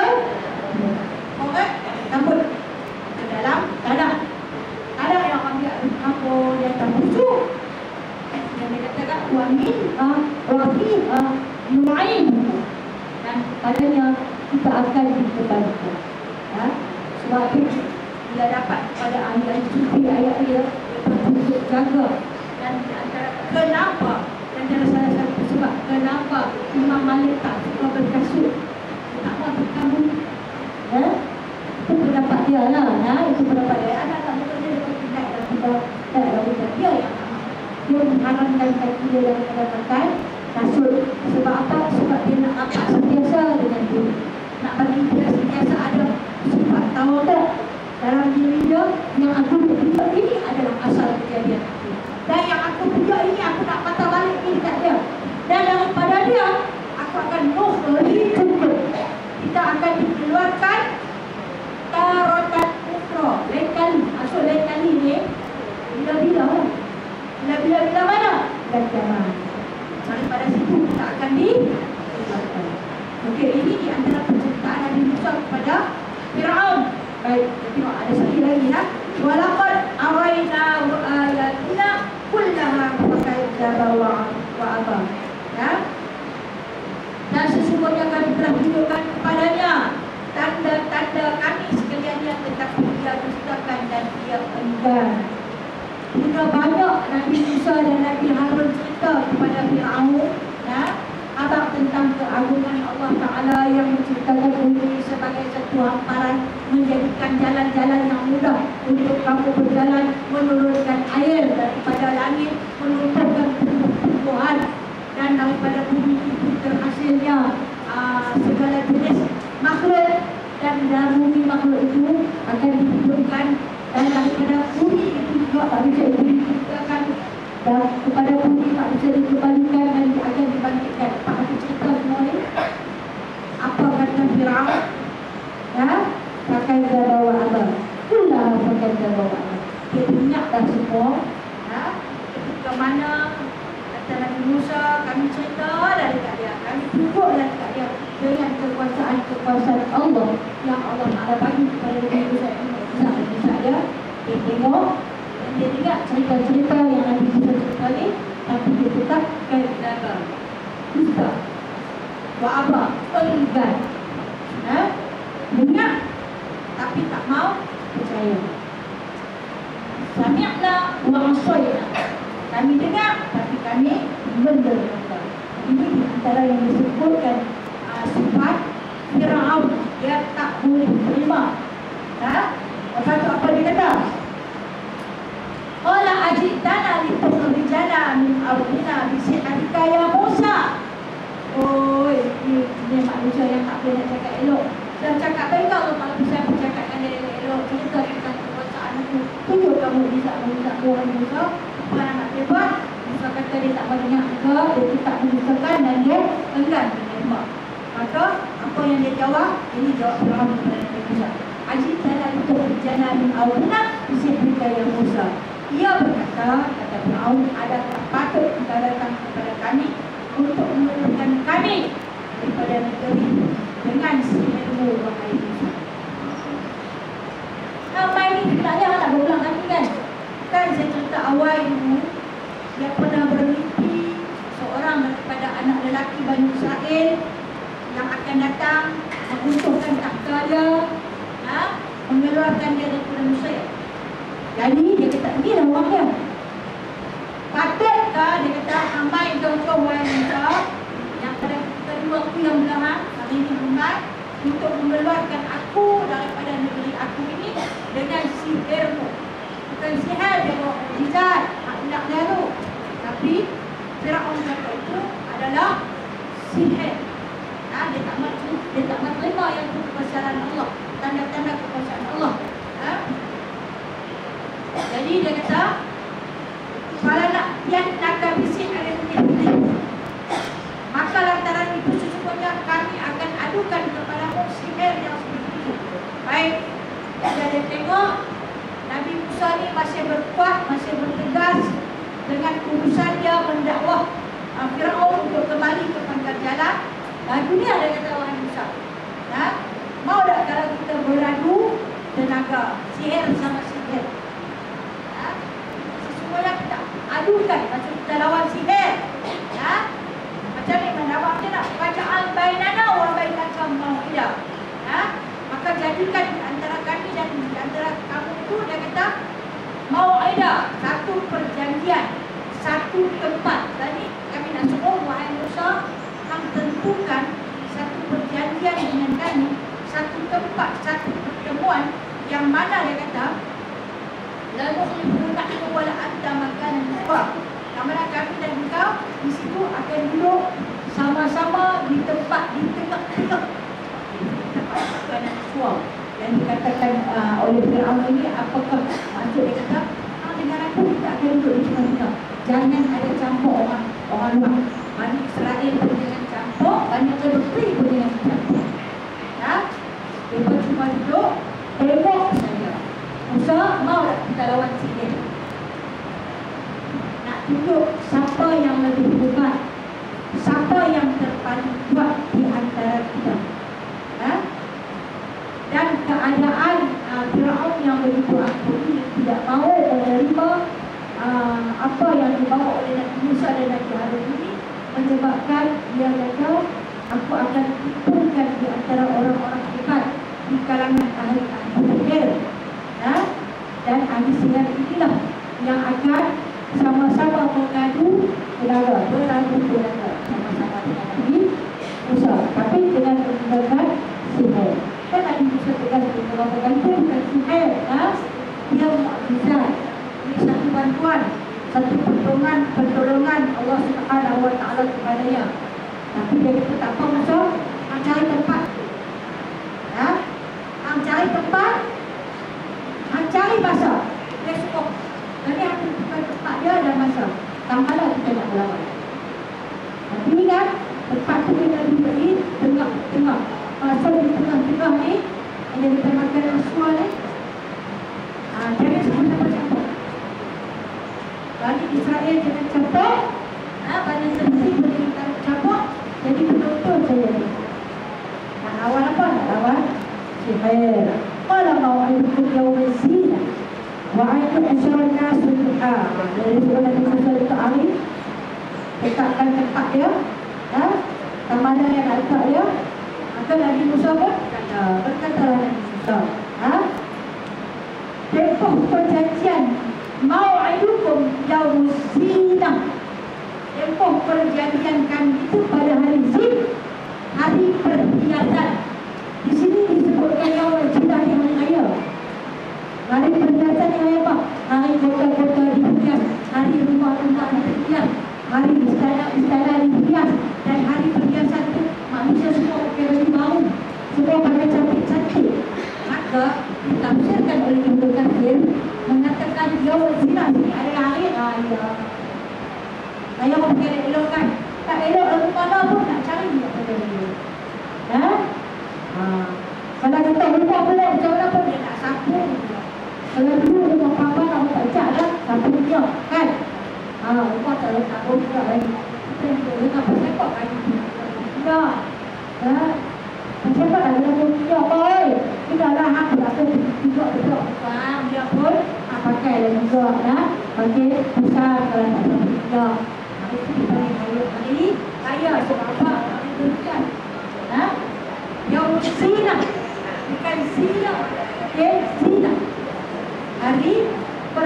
orang rambut ke dalam tanah. Ada yang ambil apa yang tak busuk, yang dia katakan wami ah wafi ah nu'ain, dan padanya kita akan dikembalikan. Ya, sebab itu bila dapat pada ayat suci ayat dia untuk jaga. Dan di antara kenapa, dan antara salah satu sebab kenapa Imam Malik tak suka berkasut, tak mahu kamu, ya, itu pendapat dia lah. Ya, itu pendapat dia. Anak tak boleh dia bertindak dalam kita, tak dalam kita dia yang dia mengharamkan kaki dia daripada pakai kasut. Sebab apa? Sebab dia nak rapat sentiasa dengan diri, nak bagi dia sentiasa ada sifat tawaduk dalam diri dia. Yang aku punya ini adalah asal kejadian aku, dan yang aku punya ini aku nak patah balik ini kat dia, dan daripada dia aku akan nukhri cukup, kita akan dikeluarkan tarotan ukro, lain kali. Maksud lain kali ni bila-bila lah, bila-bila mana? Dan kiamat. Daripada situ kita akan dikeluarkan. Okey, ini di antara penceritaan Nabi Musa kepada Firaun. Baik, tengok ada satu lagi ya. Walaqad awayna wa ayatina kullaha fakadzdzaba wa aba. Ya. Dan sesungguhnya kami telah tunjukkan kepadanya tanda-tanda kami sekaliannya, tetapi dia dustakan dan dia enggan. Juga banyak Nabi Musa dan Nabi Harun cerita kepada Firaun, ya, abang tentang keagungan Allah Ta'ala yang menciptakan bumi sebagai satu hamparan, menjadikan jalan-jalan yang mudah untuk kamu berjalan, menurunkan air daripada langit, menumbuhkan tumbuh-tumbuhan, dan daripada bumi itu terhasilnya uh, segala jenis makhluk, dan dari bumi makhluk itu akan dihidupkan, dan daripada bumi itu juga manusia itu diciptakan, dan kepada bumi manusia dikembalikan dan akan dibangkitkan. Pak Hati cerita semua ni. Apa kata Firaun? Ya, pakai bawa apa? Itulah pakai bawa apa? Dia ingat dah semua. Ya, ke mana kata Nabi Musa, kami cerita dari kat dia, kami tunjuk dari kat dia dengan kekuasaan-kekuasaan Allah yang Allah Taala bagi kepada Nabi Musa. Nabi Musa dia, dia tengok dan dia ingat cerita-cerita yang Nabi Musa cerita ni, tapi dia tetap kata dusta. Wa apa? Enggan. Ya, dengar tapi tak mau percaya. Sami'na wa asayna. Kami dengar tapi kami menderita. Ini di antara yang disebutkan uh, sifat Firaun, dia tak boleh terima. Ha? Lepas tu apa dia kata? Qala ajitana litukhrijana min ardina bi sihrika ya Musa. Oh, ini, ini manusia yang tak boleh nak cakap elok. Dan cakap baik Allah kalau bisa bercakap dengan dia elok. Cerita tentang kekuasaan itu. Tunjuk kamu bisa mengucap Tuhan Musa. Apa yang nak dia buat? Musa kata dia tak mendengar ke, dia tak menyusahkan dan dia enggan menerima. Maka apa yang dia jawab? Ini jawab Firaun kepada Nabi Musa. Ajitana litukhrijana min ardina bi sihrika ya Musa. Ia berkata, kata Firaun, adakah patut kita datang kepada kami untuk menurunkan kami daripada negeri dengan sihirmu, wahai Musa. Apa ini sebenarnya nak berulang lagi kan? Kan saya cerita awal dulu, yang pernah bermimpi seorang daripada anak lelaki Bani Israel yang akan datang menguntuhkan takhta dia, ha? Mengeluarkan dia daripada Mesir. Jadi dia kata, inilah orang dia. Patutkah dia kata, amai jauh-jauh wahai Musa, yang pada kedua aku yang belahan, kami ini umat, untuk mengeluarkan aku daripada negeri aku ini dengan sihirmu. Bukan sihir dia bawa mukjizat, nak lalu. Tapi Firaun kata itu adalah sihir. Ha, dia tak mahu, dia tak mahu terima yang itu kebesaran Allah, tanda-tanda kebesaran Allah. Ha? Jadi dia kata, kalau nak yang nak bisik ada putih-putih, maka lantaran itu sesungguhnya kami akan adukan kepada sihir yang seperti itu. Baik, kita tengok Nabi Musa ni masih berkuat, masih bertegas dengan urusan dia mendakwah uh, Firaun untuk kembali ke pangkal jalan. Lagu ni ada kata wahai Musa, nah, mau tak kalau kita beradu tenaga sihir sama sihir? Nah, sesungguhnya kita adukan, macam kita lawan sihir. Nah, macam ni mendakwah kita nak bacaan bainana wa bainakum mau'idah. Nah, maka jadikan antara kami dan antara kamu itu, dia kata mau'idah, satu perjanjian, satu tempat. Tadi kami nak suruh wahai Musa, hang tentukan satu perjanjian dengan kami, satu tempat, satu pertemuan yang mana dia kata la nukhlifu nahnu wala anta makanan sawaa. Yang mana kami dan engkau di situ akan duduk sama-sama di tempat di tengah-tengah tempat makanan suam. Yang dikatakan uh, oleh Firaun ini, apakah maksud dia kata, ah, dengan aku kita akan duduk di tengah-tengah. Jangan ada campur orang orang luar. Bani Israel pun jangan campur, Bani Qibti pun jangan campur. Ya, mereka cuma duduk tengok saja. Musa mau tak kita lawan sihir? Nak tunjuk siapa yang lebih hebat, siapa yang terpaling kuat di antara kita. Ya? Dan keadaan uh, Firaun yang begitu angkuh ini tidak mahu menerima uh, apa yang dibawa oleh Nabi Musa dan Nabi Harun ini, menyebabkan dia kata, aku akan kumpulkan di antara orang-orang hebat di kalangan ahli-ahli sihir. Ya? Dan ahli sihir inilah yang akan sama-sama mengadu tenaga, beradu tenaga sama-sama dengan Nabi Musa, tapi dengan menggunakan sihir. Kan Nabi Musa tegas mengatakan itu bukan sihir, ya? Dia mukjizat. Ini satu bantuan, satu pertolongan, pertolongan Allah Subhanahu Wa Taala kepadanya. Tapi dia kata tak apa Musa, hang cari tempat, ya? Hang cari tempat, hang cari masa. Dia suruh. Jadi aku bukan tempat dia dan masa. Tambahlah kita nak melawan. Tapi ingat, tempat tu kita diberi tengah-tengah. Masa di tengah-tengah ni, yang kita makan rasuah ni, ha, jangan semua campur. Bani Israel jangan campur, ha, Bani Israel pun jangan campur. Jadi betul-betul saya ni nak lawan apa? Nak lawan sihir. Qala maw'idukum yawma zina wa ayatu asyara nas duha. Dari surah Nabi Musa itu Arif, letakkan tempat dia, ha, mana yang nak letak dia. Maka Nabi Musa pun kata, berkatalah Nabi Musa, ha? Tempoh perjanjian mau'idukum yawma zina. Tempoh perjanjian kami itu pada hari Zin, hari perhiasan. Di sini disebutkan yawma zina di hari raya. Hari perhiasan ni hari apa? Hari kota-kota dihias, hari rumah-rumah dihias, hari istana-istana dihias, dan hari perhiasan itu manusia semua pakai baju baru, semua pakai cantik-cantik. Maka ditafsirkan oleh Ibnu Katsir mengatakan yawma zina ini ada hari raya. Raya pun pakai elok kan? Tak elok lalu mana pun nak cari dia pada dia. Ha? Ha. Kalau kita rumah pula macam mana pun dia nak sapu. Kalau dulu rumah papa nak tak cak lah, sapu dia kan? Ha, rumah tak letak pun juga lagi. Kita juga dengar pasal kok kayu juga. Ha? Macam mana nak guna pun dia boy? Kita lah aku tak tahu juga-juga. Faham dia pun ha, pakai lah juga. Ha? Pakai besar kalau tak tahu dia. Itu dipanggil hari hari raya sebab apa? Kan? Ha? Yang zina, bukan zina, okay? Zina. Hari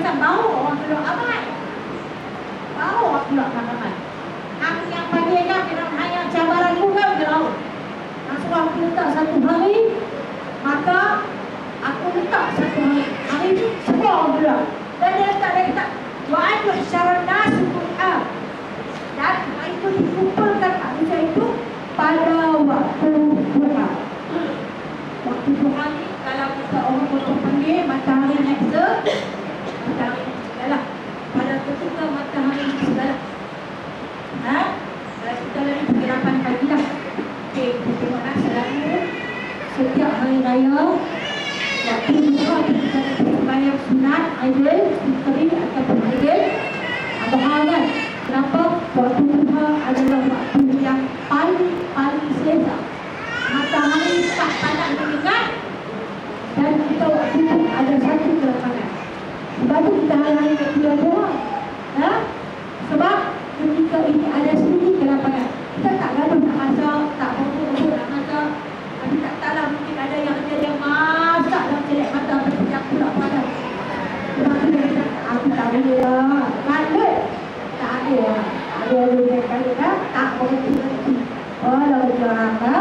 tak bau orang keluar aman. Bau orang keluar aman. Aku yang pagi kan kena hanya cabaran juga ke laut. Langsung aku letak satu hari, maka aku letak satu hari. Hari itu semua orang keluar. Dan dia letak, dia letak wa'adu syarat nasu Qur'an. Dan itu dikumpulkan manusia itu pada waktu duha. Waktu duha ni kalau kita orang potong panggil matahari naik se, matahari naik segala. Pada ketika matahari naik segala. Ha? Kalau kita lagi kegelapan pagi dah. Okey, kita tengoklah selalu setiap hari raya waktu duha kita sembahyang sunat, idul, fitri ataupun idul adha kan. Kenapa? Waktu duha adalah waktu yang paling-paling selesa. Matahari tak panas menyengat dan kita waktu itu ada satu kelapangan. Sebab itu kita hari-hari nak keluar doa. Ha? Sebab ketika ini ada sedikit kelapangan. Kita tak gaduh nak masak, tak berapa-apa nak masak. Tapi tak tahulah mungkin ada yang dia, dia masak dalam celek mata tapi aku tak panas. Sebab itu dia kata, aku tak boleh lah. Malu. Tak ada lah. Ada yang kali dah, tak berapa-apa. Oh, lalu jangan lah.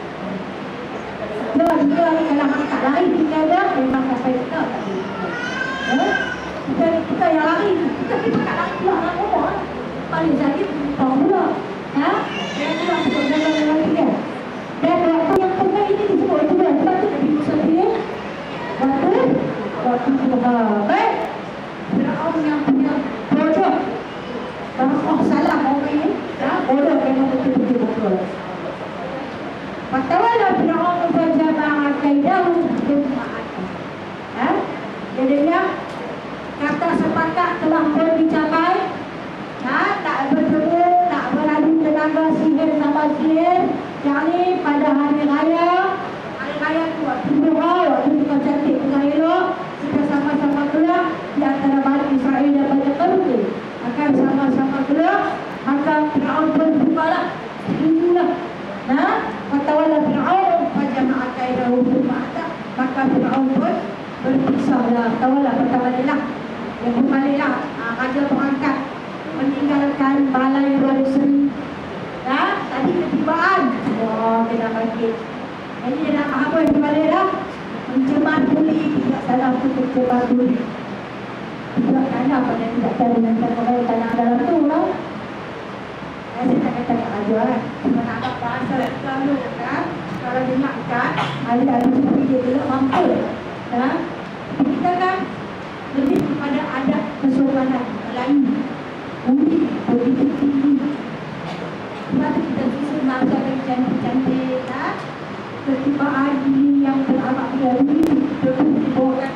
Dia juga ni kalau hang tak lari tinggal dia, memang sampai kita tak boleh. Eh? Kita, kita yang lari, kita kita tak lari pula nak ngomong. Paling sakit, tahu pula. Ha? Dia pula sebut jalan lari dia. Dan waktu yang tengah ini disebut itu dia. Sebab tu Nabi Musa pilih waktu waktu duha. Baik? Fir'aun yang punya bodoh. Oh salah orang ini. Ha? Bodoh memang betul-betul betul. Fatawala Fir'aun fajama'a kaidahu thumma ata. Ha? Jadinya kata sepakat telah pun dicapai. Ha? Tak bertemu, tak beradu tenaga sihir sama sihir. Yang ni pada hari raya. Hari raya tu waktu duha, waktu kita cantik dengan elok. Kita sama-sama keluar di antara Bani Israel dan Bani Quraish. Akan sama-sama keluar. Maka Fir'aun pun bukalah. Inilah. Nah, fatawala Fir'aun fajama'a kaidahu thumma ata. Maka Fir'aun pun berpisahlah. Tawala fatawalilah. Yang berbaliklah. Ha, raja perangkat meninggalkan balai Raja Seri. Nah, tadi ketibaan. Wah, kena bangkit. Jadi dia nak apa yang berbalik dah? Mencemar buli. Tidak salah tu mencemar buli. Tidak tanya apa yang tidak tahu dengan cara tanah dalam tu lah. Saya tak kata tak ajar kan. Cuma nak dapat bahasa selalu kan. Kalau dia nakkan, ada-ada seperti dia tidak mampu. Kan? Kita kan lebih kepada adat kesopanan Melayu. Budi begitu tinggi. Sebab tu kita bisa nazar yang cantik-cantik kan. Ketibaan ini yang teramat dari betul dibawakan.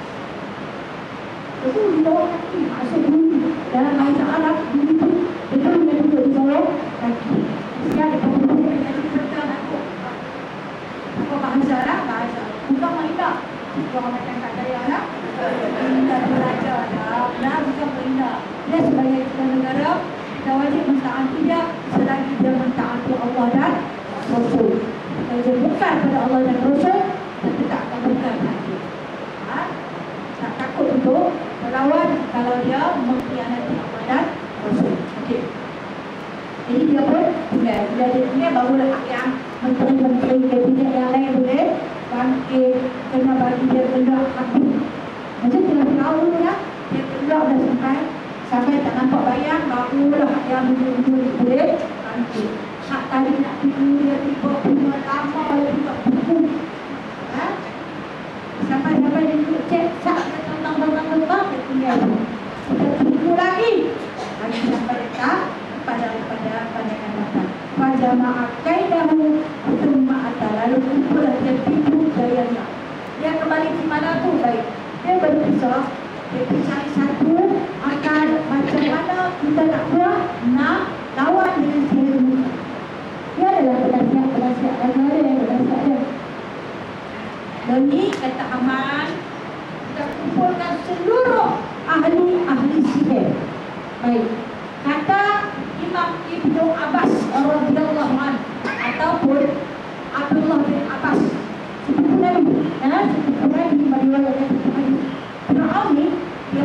Betul dibawakan ini masuk budi. Dalam bahasa Arab budi itu betul dia duduk di bawah kaki. Mesti ada pembunuh yang jadi betul aku. Apa bahasa lah? Bahasa. Bukan maindah. Orang macam tak daya lah. Kita belajar dah. Benar bukan maindah. Dia sebagai kita negara, kita wajib mentaati dia selagi dia mentaati Allah dan Rasul. Kalau dia bukan pada Allah dan Rasul, kita tak akan bukan lagi. Ha? Tak takut untuk melawan kalau dia mengkhianati Allah dan Rasul. Okey. Jadi dia pun boleh. Bila dia punya barulah hak yang menteri-menteri kabinet yang lain boleh bangkit, kena bagi dia gelak hati. Macam tu lah Fir'aun tu lah. Dia gelak dah sampai sampai tak nampak bayang, barulah hak yang menunjuk boleh bangkit. Hak tadi nak tidur dia tiba punya lama dia tiba buku. Ha? Sampai-sampai dia duduk cek sak dia tentang-tentang-tentang dia tinggal. Kita tidur lagi. Lagi sampai dekat pada pada pandangan mata. Fajama'a kaidahu thumma ata. Lalu kumpulah dia tidur dayanya. Dia kembali di mana tu baik. Dia berpisah. Dia cari satu akan macam mana kita nak buat nak lawan dengan sihir Musa. Dia adalah penasihat-penasihat negara yang penasihat dia. Dan ni kata Haman, kita kumpulkan seluruh ahli-ahli sihir. Baik. Kata Imam Ibnu Abbas radhiyallahu anhu ataupun Abdullah bin Abbas sepupu Nabi. Ya, sepupu Nabi meriwayatkan sepupu Nabi. Fir'aun ni dia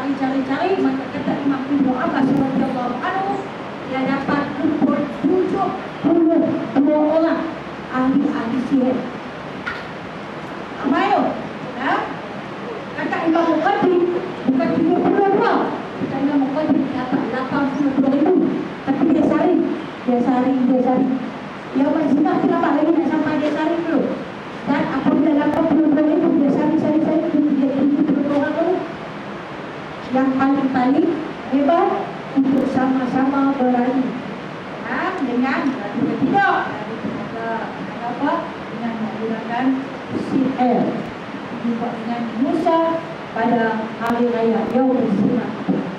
dicari-cari, maka kata Imam Ibnu Abbas radhiyallahu anhu, dia dapat kumpul tujuh puluh dua orang ahli-ahli sihir. Apa itu? Ya? Kata Imam Muqaddim, bukan tujuh puluh dua. Kata Imam Muqaddim dapat lapan puluh dua ribu. Tapi dia saring, dia saring, dia saring. Yang Mazimah tu nampak lagi nak sampai dia saring dulu. Dan apabila lapan puluh dua ribu, dia saring-saring-saring, dia tujuh puluh dua orang dulu. Yang paling-paling hebat untuk sama-sama berani. Ha? Dengan berani tidak. Dengan apa? Dengan menggunakan sihir. Dibuat dengan Musa pada hari raya Yaum Zimah.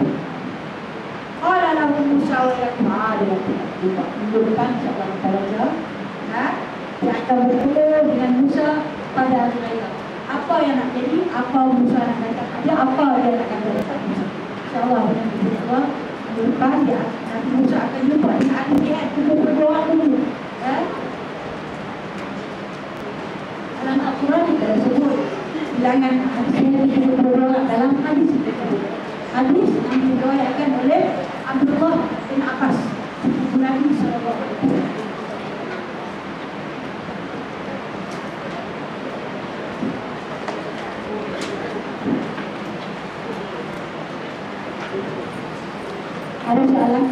Qala lahu Musa wa ya ta'ala. Minggu depan insya-Allah kita baca. Ha? Dia akan bertemu dengan Musa pada hari raya. Apa yang nak jadi? Apa Musa nak datang? Ada apa dia nak kata dekat Musa? InsyaAllah dengan Allah minggu depan dia nanti Musa akan jumpa dengan ahli jihad tujuh puluh dua orang dulu. Ya? Dalam Al-Quran kita ada sebut bilangan hadis yang tujuh puluh dua orang dalam hadis itu. Hadis yang diriwayatkan oleh Abdullah bin Abbas, Nabi sallallahu alaihi wasallam. Ada soalan?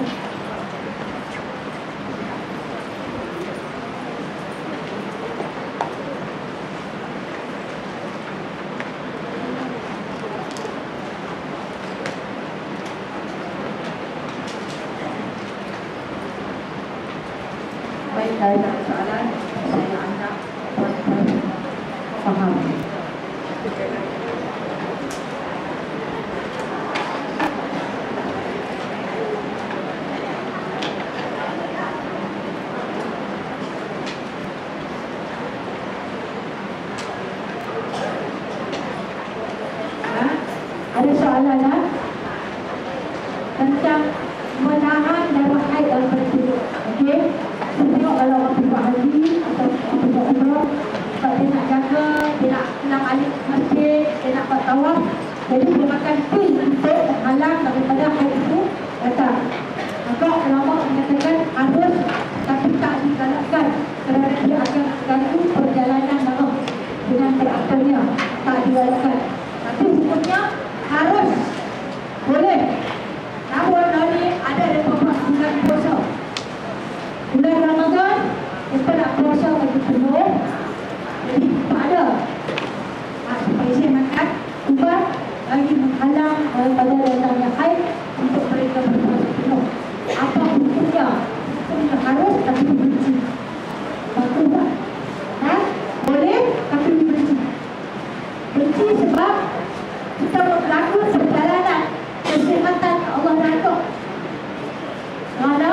Baik, kalau ada soalan, saya anggap tuan-tuan faham. Ada soalan lah tentang menahan darah haid dalam bertubuh. Okey, tengok kalau orang pergi haji atau orang pergi umrah, sebab dia nak jaga, dia nak pulang balik masjid, dia nak buat tawaf, jadi dia makan pil untuk menghalang daripada haid itu datang. Maka ulama mengatakan harus, tapi tak digalakkan kerana dia akan mengganggu perjalanan darah dengan berakhirnya, tak digalakkan. Tapi hukumnya harus boleh. Namun hari ada beberapa bulan puasa. Bulan Ramadan kita nak puasa bagi penuh. Jadi tak ada. Ha, supaya saya makan ubat bagi menghalang daripada datangnya haid untuk mereka berpuasa penuh. Apa hukumnya? Hukumnya harus tapi dibenci. Batu tak? Ha? Boleh tapi dibenci. Benci sebab kita berlaku perjalanan kesihatan Allah Rakyat. Kerana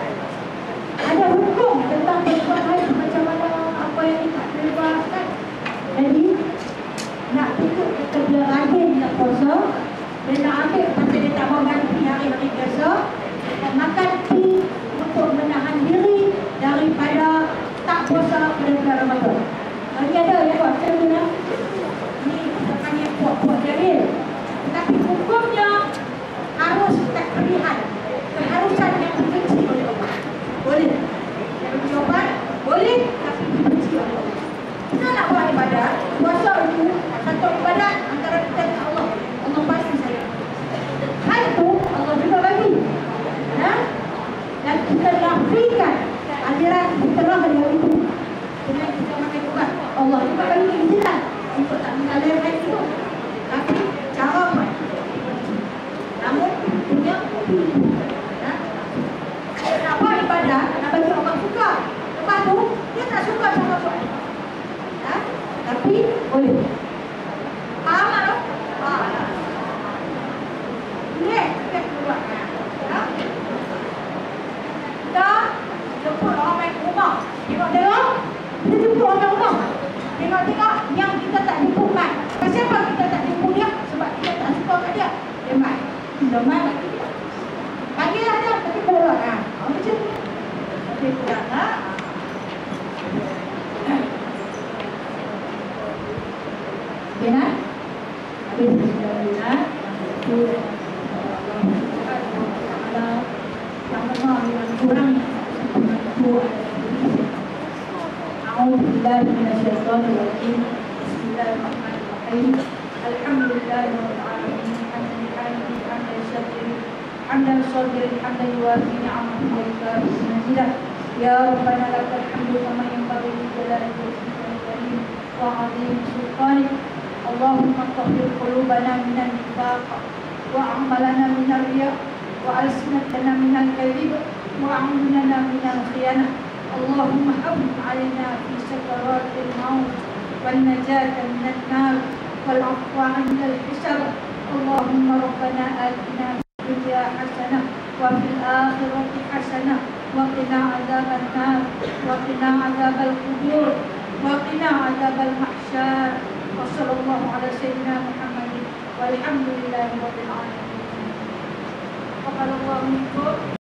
ada hukum tentang berbuat haid macam mana, apa yang tidak bebaskan. Jadi nak tutup kita dia rajin nak puasa, dia nak ambil macam dia tak mau ganti hari-hari biasa, dan makan tea untuk menahan diri daripada tak puasa pada bulan Ramadan. Lagi ada yang buat macam ni lah. Ni kita panggil puak-puak jahil. Tetapi hukumnya harus tak pilihan. Keharusan yang dibenci oleh Allah. Boleh. Yang diubat boleh, tapi dibenci oleh Allah. Kita nak buat ibadat, puasa itu satu ibadat antara kita dan Allah. Allah pasti sayang. Hal itu Allah juga bagi. Ya? Dan kita nafikan aliran fitrah yang itu dengan kita makan ubat. Allah juga bagi izinkan untuk tak mengalir hal itu. Tapi cara buat. Namun punya ya? Nak buat ibadat, nak bagi orang suka. Lepas tu dia tak suka cara buat. Ya? Tapi boleh. Faham tak? Faham. Boleh kita buat. Ya? Kita jemput orang main rumah. Tengok-tengok, kita jemput orang rumah. Tengok-tengok yang kita tak jemput mai. Kenapa kita tak jemput dia? Sebab kita tak suka kat dia. Dia mai. Dia mai bagi dia. Panggillah dia, tapi borak kan. Oh, macam tu. Okey, kurang tak? Okey, nak? Habis sudah boleh nak? بالله من الشيطان الرجيم. بسم الله الرحمن الرحيم. الحمد لله رب العالمين حمدا حامدا حمدا شاكرا حمدا صابرا حمدا يوافي نعمه ويكافئ مزيدا. يا ربنا لك الحمد كما ينبغي لجلال وجهك الكريم وعظيم سلطانك. اللهم طهر قلوبنا من النفاق وأعمالنا من الرياء وألسنتنا من الكذب وأعيننا من الخيانة. اللهم هون علينا في سكرات الموت والنجاة من النار والعفو عند الحساب. اللهم ربنا آتنا في الدنيا حسنة وفي الآخرة حسنة وقنا عذاب النار وقنا عذاب القبور وقنا عذاب المحشر. وصلى الله على سيدنا محمد والحمد لله رب العالمين. تقبل الله منكم.